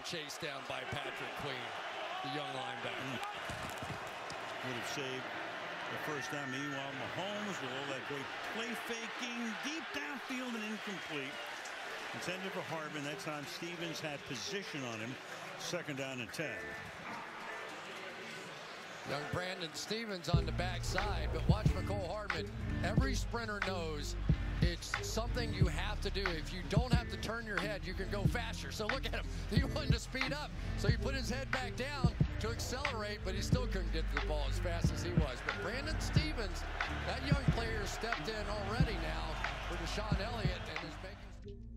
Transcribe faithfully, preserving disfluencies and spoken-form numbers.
being chased down by Patrick Queen, the young linebacker. Mm. Would have saved the first down. Meanwhile, Mahomes with all that great play faking, deep downfield and incomplete. Intended for Hardman. That time Stevens had position on him. Second down and ten. Young Brandon Stevens on the backside, but watch Mecole Hardman. Every sprinter knows it's something you have to do. If you don't have to turn your head, you can go faster. So look at him. He wanted to speed up. So he put his head back down to accelerate, but he still couldn't get to the ball as fast as he was. But Brandon Stevens, that young player stepped in already now for Deshaun Elliott and is making...